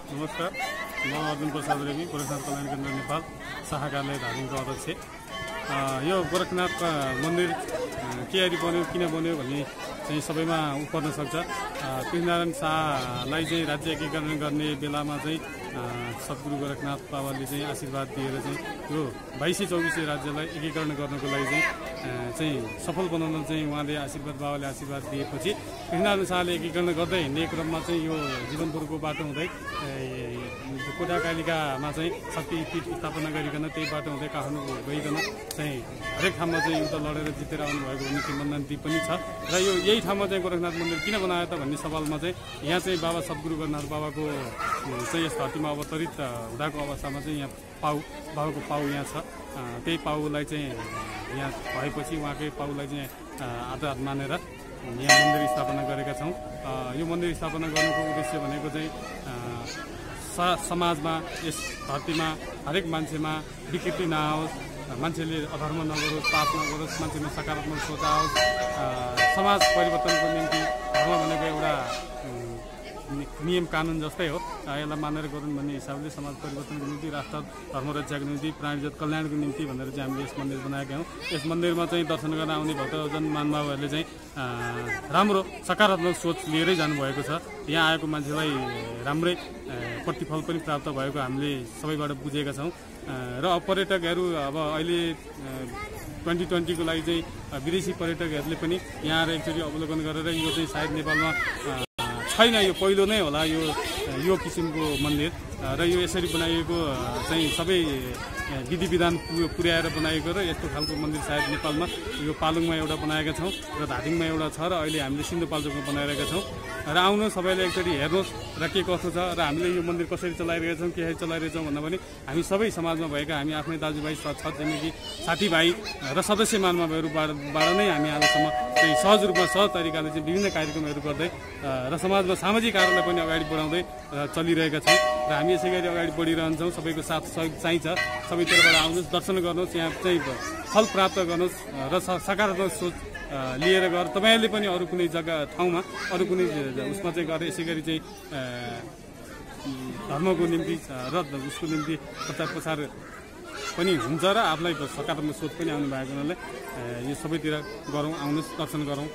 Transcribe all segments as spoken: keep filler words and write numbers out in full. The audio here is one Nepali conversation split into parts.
नमस्कार, म अर्जुन प्रसाद रेग्मी, गोरखनाथ कल्याण केन्द्र नेपाल शाखा कार्यालय धादिङको अध्यक्ष। यो गोरखनाथ मन्दिर केरी बन्यो, किन बन्यो भन्ने चाहिँ सबैमा पर्न सक्छ। पृथ्वीनारायण शाहलाई चाहिँ राज्य एकीकरण गर्ने बेलामा चाहिँ सद्गुरु गोरखनाथ बाबाले चाहिँ आशीर्वाद दिएर चाहिँ यो बाइसै चौबिसै राज्यलाई एकीकरण गर्नको लागि चाहिँ चाहिँ सफल बनाउन चाहिँ उहाँले आशीर्वाद बाबाले आशीर्वाद दिएपछि पृथ्वीनारायण शाहले एकीकरण गर्दै हिँड्ने क्रममा चाहिँ यो जीवनपुरको बाटो हुँदै कोटाकालिकामा चाहिँ शक्तिपीठ स्थापना गरिकन त्यही बाटो हुँदै काठमाडौँ गइकन चाहिँ हरेक ठाउँमा चाहिँ युद्ध लडेर जितेर आउनुभएको भन्ने किंवदन्ती पनि छ। र यो यही ठाउँमा चाहिँ गोरखनाथ मन्दिर किन बनायो त भन्ने सवालमा चाहिँ यहाँ चाहिँ बाबा सद्गुरु गोरखनाथ बाबाको चाहिँ यस धरतीमा अवतरित हुँदाको अवस्थामा चाहिँ यहाँ पाउ बाबाको पाउ यहाँ छ। त्यही पाउलाई चाहिँ यहाँ भएपछि उहाँकै पाउलाई चाहिँ आधार मानेर यहाँ मन्दिर स्थापना गरेका छौँ। यो मन्दिर स्थापना गर्नुको उद्देश्य भनेको चाहिँ समाजमा यस धरतीमा हरेक मान्छेमा विकृति नआओस्, मान्छेले अधर्म नगरोस्, पाप नगरोस्, मान्छेमा सकारात्मक सोच आओस्। समाज परिवर्तनको निम्ति धर्म भनेको एउटा नियम कानुन जस्तै हो, यसलाई मानेर गरौँ भन्ने हिसाबले समाज परिवर्तनको निम्ति, राष्ट्र धर्म रक्षाको निम्ति, प्राणीजात कल्याणको निम्ति भनेर चाहिँ हामीले यस मन्दिर बनाएका हौँ। यस मन्दिरमा चाहिँ दर्शन गर्न आउने भक्तजन महानुभावहरूले चाहिँ राम्रो सकारात्मक सोच लिएरै जानुभएको छ। यहाँ आएको मान्छेलाई राम्रै प्रतिफल पनि प्राप्त भएको हामीले सबैबाट बुझेका छौँ। र पर्यटकहरू अब अहिले ट्वेन्टी ट्वेन्टीको लागि चाहिँ विदेशी पर्यटकहरूले पनि यहाँ आएर एकचोटि अवलोकन गरेर यो चाहिँ सायद नेपालमा छैन, यो पहिलो नै होला यो यो किसिमको मन्दिर। र यो यसरी बनाइएको चाहिँ सबै विधि विधान पुर्याएर बनाइएको र यस्तो खालको मन्दिर सायद नेपालमा यो पालुङमा एउटा बनाएका छौँ र धादिङमा एउटा छ र अहिले हामीले सिन्धुपाल्चोकमा बनाइरहेका छौँ। र आउनु सबैले एकचोटि हेर्नुहोस् र के कस्तो छ र हामीले यो मन्दिर कसरी चलाइरहेका छौँ, के चलाइरहेछौँ भन्दा पनि हामी सबै समाजमा भएका हामी आफ्नै दाजुभाइ छर छिमेकी साथीभाइ र सदस्य महानुभावहरूबाट नै हामी आजसम्म चाहिँ सहज रूपमा सहज तरिकाले चाहिँ विभिन्न कार्यक्रमहरू गर्दै र समाजमा सामाजिक कार्यलाई पनि अगाडि बढाउँदै चलिरहेका छौँ। र हामी यसै गरी अगाडि बढिरहन्छौँ। सबैको साथ सहयोग चाहिन्छ। सबैतिरबाट आउनुहोस्, दर्शन गर्नुहोस्, यहाँ चाहिँ फल प्राप्त गर्नुहोस् र सकारात्मक सोच लिएर गएर तपाईँहरूले पनि अरू कुनै जग्गा ठाउँमा अरू कुनै उसमा चाहिँ गएर यसै गरी चाहिँ धर्मको निम्ति र उसको निम्ति प्रचार प्रसार पनि हुन्छ र आफूलाई सकारात्मक सोच पनि आउनु भएको हुनाले यो सबैतिर गरौँ, आउनुहोस्, दर्शन गरौँ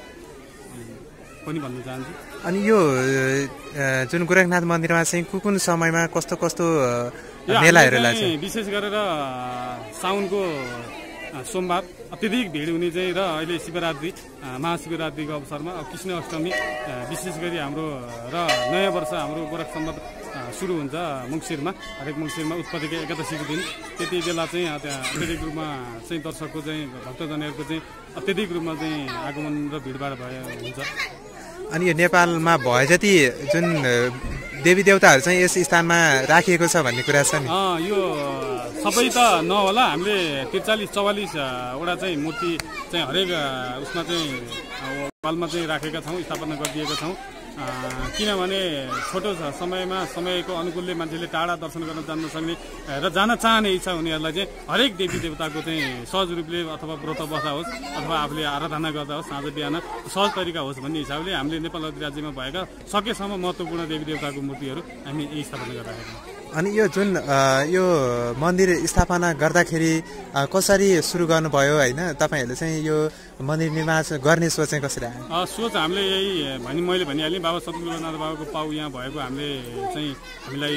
पनि भन्न चाहन्छु। अनि यो जुन गोरखनाथ मन्दिरमा चाहिँ कुन कुन समयमा कस्तो कस्तो मेलाहरू लाग्छ? विशेष गरेर साउनको सोमबार अत्यधिक भिड हुने चाहिँ र अहिले शिवरात्रि महाशिवरात्रिको अवसरमा अब कृष्ण अष्टमी विशेष गरी हाम्रो र नयाँ वर्ष हाम्रो गोरख सम्बत सुरु हुन्छ मङ्सिरमा, हरेक मङ्सिरमा उत्पत्तिको एकादशीको दिन। त्यति बेला चाहिँ त्यहाँ अत्यधिक रूपमा चाहिँ दर्शकको चाहिँ भक्तजनहरूको चाहिँ अत्यधिक रूपमा चाहिँ आगमन र भिडभाड भए हुन्छ। अनि यो नेपालमा भए जति जुन देवी देवताहरू चाहिँ यस स्थानमा राखिएको छ भन्ने कुरा छ नि? यो सबै त नहोला, हामीले त्रिचालिस चौवालिसवटा चाहिँ मूर्ति चाहिँ हरेक उसमा चाहिँ वालमा चाहिँ राखेका छौँ, स्थापना गरिदिएका छौँ। किनभने छोटो समयमा समयको अनुकूलले मान्छेले टाढा दर्शन गर्न जान सक्ने र जान चाहने इच्छा हुनेहरूलाई चाहिँ हरेक देवी देवताको चाहिँ सहज रूपले अथवा व्रत बस्दा होस् अथवा आफूले आराधना गर्दा होस्, साँझ बिहान सहज तरिका होस् भन्ने हिसाबले हामीले नेपाल अधिराज्यमा भएका सकेसम्म महत्त्वपूर्ण देवी देवताको मूर्तिहरू हामी यही स्थापना गरिरहेका छौँ। अनि यो जुन यो मन्दिर स्थापना गर्दाखेरि कसरी सुरु गर्नुभयो होइन? तपाईँहरूले चाहिँ यो मन्दिर निर्माण गर्ने सोच चाहिँ कसरी आयो? सोच हामीले यही भने मैले भनिहालेँ, बाबा सद्गुरु गोरखनाथ बाबाको पाउ यहाँ भएको हामीले चाहिँ हामीलाई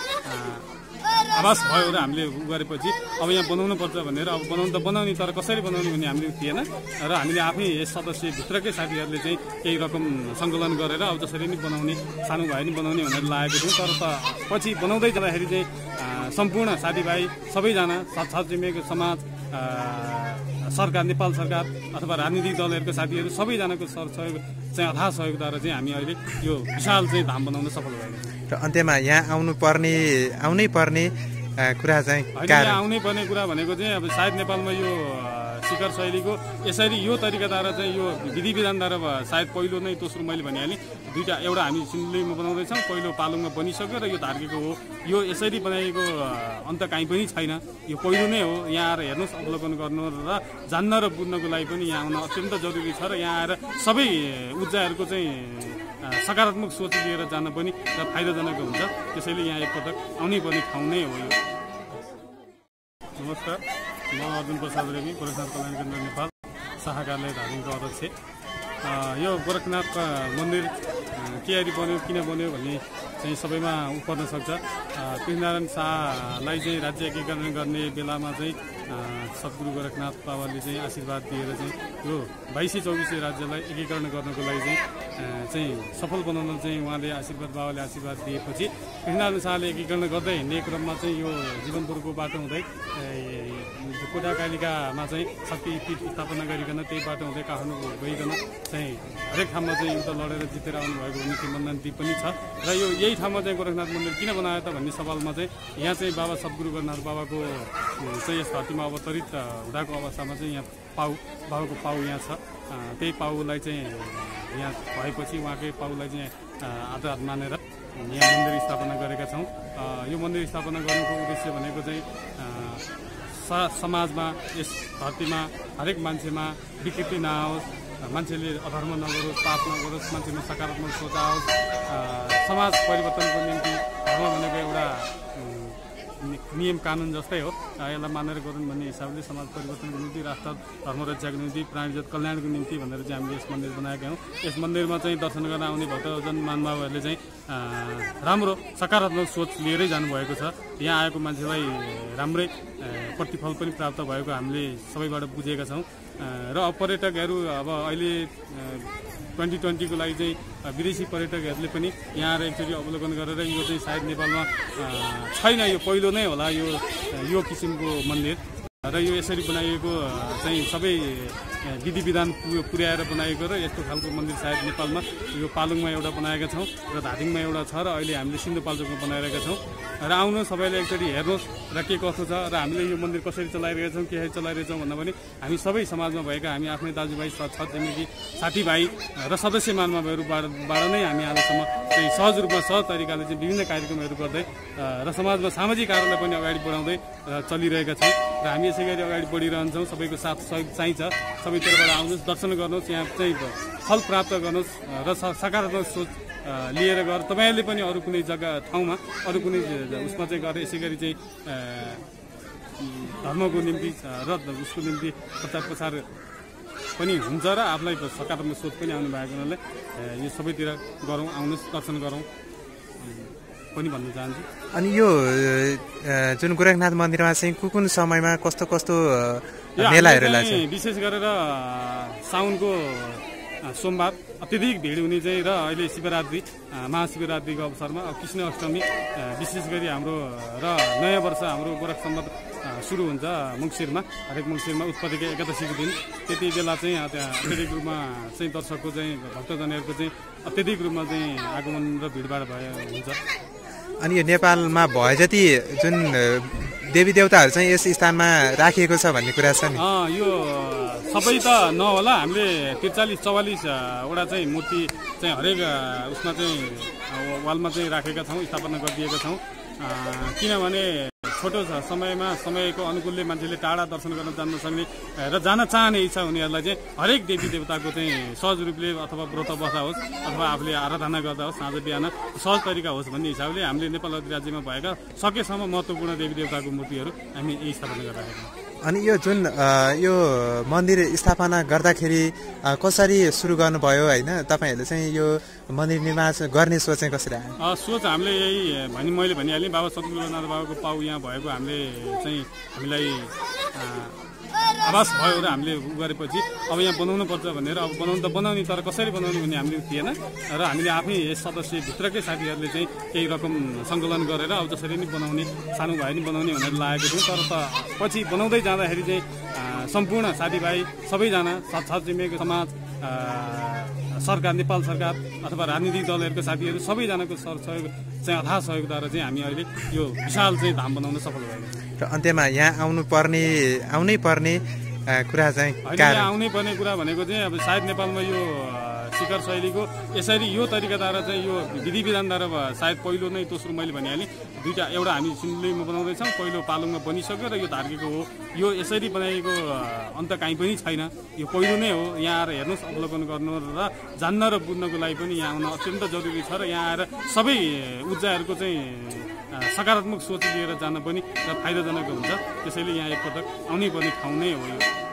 आवास भयो र हामीले उ गरेपछि अब यहाँ बनाउनु पर्छ भनेर अब बनाउनु त बनाउने, तर कसरी बनाउने भन्ने हामीले थिएन र हामीले आफै यस सदस्यभित्रकै साथीहरूले चाहिँ केही रकम सङ्कलन गरेर अब जसरी नै बनाउने, सानो भए पनि बनाउने भनेर लागेको थियौँ। तर त पछि बनाउँदै जाँदाखेरि चाहिँ सम्पूर्ण साथीभाइ सबैजना छरछिमेकी समाज, सरकार, नेपाल सरकार अथवा राजनीतिक दलहरूको साथीहरू सबैजनाको सहयोग चाहिँ अथाह सहयोगद्वारा चाहिँ हामी अहिले यो विशाल चाहिँ धाम बनाउन सफल भएका छौँ। र अन्त्यमा यहाँ आउनु पर्ने आउनै पर्ने कुरा चाहिँ यहाँ आउनै पर्ने कुरा भनेको चाहिँ अब सायद नेपालमा यो शिखर शैलीको यसरी यो तरिकाद्वारा चाहिँ यो विधि विधानद्वारा सायद पहिलो नै, दोस्रो मैले भनिहालेँ दुईवटा, एउटा हामी सिन्धुलीमा बनाउँदैछौँ, पहिलो पालुङमा बनिसक्यो र यो धार्कीको हो। यो यसरी बनाइएको अन्त काहीँ पनि छैन, यो पहिलो नै हो। यहाँ आएर हेर्नुहोस्, अवलोकन गर्नु र जान्न र बुझ्नको लागि पनि यहाँ आउन अत्यन्त जरुरी छ। र यहाँ आएर सबै ऊर्जाहरूको चाहिँ सकारात्मक सोच लिएर जान पनि र फाइदाजनक हुन्छ। त्यसैले यहाँ एकपटक आउनै पर्ने ठाउँ नै हो यो। नमस्कार, म अर्जुन प्रसाद रेग्मी, गोरखनाथ कल्याण केन्द्र नेपाल शाखा कार्यालय धादिङको अध्यक्ष। यो गोरखनाथ मन्दिर केरी बन्यो, किन बन्यो भन्ने चाहिँ सबैमा उ पर्न सक्छ। पृथ्वीनारायण शाहलाई चाहिँ राज्य एकीकरण गर्ने बेलामा चाहिँ सद्गुरु गोरखनाथ बाबाले चाहिँ आशीर्वाद दिएर चाहिँ यो बाइसै चौबिसै राज्यलाई एकीकरण गर्नको लागि चाहिँ चाहिँ सफल बनाउन चाहिँ उहाँले आशीर्वाद बाबाले आशीर्वाद दिएपछि पृथ्वीनारायण शाहले एकीकरण गर्दै हिँड्ने क्रममा चाहिँ यो जीवनपुरको बाटो हुँदै कोटाकालिकामा चाहिँ शक्तिपीठ स्थापना गरिकन त्यही बाटो हुँदै काठमाडौँ गइकन चाहिँ हरेक ठाउँमा चाहिँ युद्ध लडेर जितेर आउनुभएको हुने किंवदन्ती पनि छ। र यो यही ठाउँमा चाहिँ गोरखनाथ मन्दिर किन बनायो त भन्ने सवालमा चाहिँ यहाँ चाहिँ बाबा सद्गुरु गोरखनाथ बाबाको चाहिँ यस धरतीमा अवतरित हुँदाको अवस्थामा चाहिँ यहाँ पाउ बाबाको पाउ यहाँ छ। त्यही पाउलाई चाहिँ यहाँ भएपछि उहाँकै पाउलाई चाहिँ आधार मानेर यहाँ मन्दिर स्थापना गरेका छौँ। यो मन्दिर स्थापना गर्नुको उद्देश्य भनेको चाहिँ समाजमा यस धरतीमा हरेक मान्छेमा विकृति नआओस्, मान्छेले अधर्म नगरोस्, पाप नगरोस्, मान्छेमा सकारात्मक सोच आओस्। समाज परिवर्तनको निम्ति धर्म भनेको एउटा नियम कानुन जस्तै हो, यसलाई मानेर गरौँ भन्ने हिसाबले समाज परिवर्तनको निम्ति, राष्ट्र धर्म रक्षाको निम्ति, प्राणीजात कल्याणको निम्ति भनेर चाहिँ हामीले यस मन्दिर बनाएका हौँ। यस मन्दिरमा चाहिँ दर्शन गर्न आउने भक्तजन महानुभावहरूले चाहिँ राम्रो सकारात्मक सोच लिएरै जानुभएको छ। यहाँ आएको मान्छेलाई राम्रै प्रतिफल पनि प्राप्त भएको हामीले सबैबाट बुझेका छौँ। र अब पर्यटकहरू अब अहिले ट्वेन्टी ट्वेन्टीको लागि चाहिँ विदेशी पर्यटकहरूले पनि यहाँ आएर एकचोटि अवलोकन गरेर यो चाहिँ सायद नेपालमा छैन, यो पहिलो नै होला यो यो किसिमको मन्दिर। र यो यसरी बनाइएको चाहिँ सबै विधि विधान पुर्याएर बनाएको र यस्तो खालको मन्दिर सायद नेपालमा यो पालुङमा एउटा बनाएका छौँ र धादिङमा एउटा छ र अहिले हामीले सिन्धुपाल्चोकमा बनाइरहेका छौँ। र आउनु सबैले एकचोटि हेर्नुहोस् र के कस्तो छ र हामीले यो मन्दिर कसरी चलाइरहेका छौँ, के चलाइरहेछौँ भन्दा पनि हामी सबै समाजमा भएका हामी आफ्नै दाजुभाइ छर छिमेकी साथीभाइ र सदस्य महानुभावहरूबाट नै हामी आजसम्म चाहिँ सहज रूपमा सहज तरिकाले चाहिँ विभिन्न कार्यक्रमहरू गर्दै र समाजमा सामाजिक कार्यलाई पनि अगाडि बढाउँदै चलिरहेका छौँ। र हामी यसै गरी अगाडि बढिरहन्छौँ। सबैको साथ सहयोग चाहिन्छ। सबैतिरबाट आउनुहोस्, दर्शन गर्नुहोस्, यहाँ चाहिँ फल प्राप्त गर्नुहोस् र सकारात्मक सोच लिएर गएर तपाईँहरूले पनि अरू कुनै जग्गा ठाउँमा अरू कुनै उसमा चाहिँ गएर यसै गरी चाहिँ धर्मको निम्ति र उसको निम्ति प्रचार प्रसार पनि हुन्छ र आफूलाई सकारात्मक सोच पनि आउनु भएको हुनाले यो सबैतिर गरौँ, आउनुहोस्, दर्शन गरौँ पनि भन्न चाहन्छु। अनि यो जुन गोरखनाथ मन्दिरमा चाहिँ कुन कुन समयमा कस्तो कस्तो मेलाहरू लाग्छ? विशेष गरेर साउनको सोमबार अत्यधिक भिड हुने चाहिँ र अहिले शिवरात्रि महाशिवरात्रिको अवसरमा अब कृष्ण अष्टमी विशेष गरी हाम्रो र नयाँ वर्ष हाम्रो गोरख सम्बत सुरु हुन्छ मङ्सिरमा, हरेक मङ्सिरमा उत्पत्तिको एकादशीको दिन। त्यति बेला चाहिँ त्यहाँ अत्यधिक रूपमा चाहिँ दर्शकको चाहिँ भक्तजनहरूको चाहिँ अत्यधिक रूपमा चाहिँ आगमन र भिडभाड भए हुन्छ। अनि यो नेपालमा भए जति जुन देवी देवताहरू चाहिँ यस स्थानमा राखिएको छ भन्ने कुरा छ नि? यो सबै त नहोला, हामीले त्रिचालिस चौवालिसवटा चाहिँ मूर्ति चाहिँ हरेक उसमा चाहिँ वालमा चाहिँ राखेका छौँ, स्थापना गरिदिएका छौँ। किनभने छोटो समयमा समयको अनुकूलले मान्छेले टाढा दर्शन गर्न जान सक्ने र जान चाहने इच्छा हुनेहरूलाई चाहिँ हरेक देवी देवताको चाहिँ सहज रूपले अथवा व्रत बस्दा होस् अथवा आफूले आराधना गर्दा होस् साँझ बिहान सहज तरिका होस् भन्ने हिसाबले हामीले नेपाल अधिराज्यमा भएका सकेसम्म महत्त्वपूर्ण देवी देवताको मूर्तिहरू हामी यही स्थापना गरिरहेका छौँ। अनि यो जुन यो मन्दिर स्थापना गर्दाखेरि कसरी सुरु गर्नुभयो होइन, तपाईँहरूले चाहिँ यो मन्दिर निर्माण गर्ने सोच चाहिँ कसरी आयो? सोच हामीले यही भने मैले भनिहालेँ, बाबा सद्गुरु गोरखनाथ बाबाको पाउ यहाँ भएको हामीले चाहिँ हामीलाई आवास भयो र हामीले उ गरेपछि अब यहाँ बनाउनु पर्छ भनेर अब बनाउनु त बनाउने तर कसरी बनाउनु भन्ने हामीले थिएन र हामीले आफै यस सदस्यभित्रकै साथीहरूले चाहिँ केही रकम सङ्कलन गरेर अब जसरी नै बनाउने सानो भए नि बनाउने भनेर लागेको थियो। तर त पछि बनाउँदै जाँदाखेरि चाहिँ सम्पूर्ण साथीभाइ सबैजना छरछिमेकी समाज, सरकार, नेपाल सरकार अथवा राजनीतिक दलहरूको साथीहरू सबैजनाको सहयोग चाहिँ अथाह सहयोगद्वारा चाहिँ हामी अहिले यो विशाल चाहिँ धाम बनाउन सफल भएको छ। र अन्त्यमा यहाँ आउनु पर्ने आउनै पर्ने कुरा चाहिँ यहाँ आउनै पर्ने कुरा भनेको चाहिँ अब सायद नेपालमा यो शिखर शैलीको यसरी यो तरिकाद्वारा चाहिँ यो विधि विधानद्वारा सायद पहिलो नै दोस्रो मैले भनिहालेँ दुईवटा एउटा हामी सिन्धुलीमा बनाउँदैछौँ पहिलो पालुङमा बनिसक्यो र यो धार्कीको हो यो यसरी बनाइएको अन्त काहीँ पनि छैन यो पहिलो नै हो यहाँ आएर हेर्नुहोस् अवलोकन गर्नु र जान्न र बुझ्नको लागि पनि यहाँ आउन अत्यन्त जरुरी छ र यहाँ आएर सबै ऊर्जाहरूको चाहिँ सकारात्मक सोच लिएर जान पनि फाइदाजनक हुन्छ त्यसैले यहाँ एकपटक आउनै पर्ने ठाउँ नै हो यो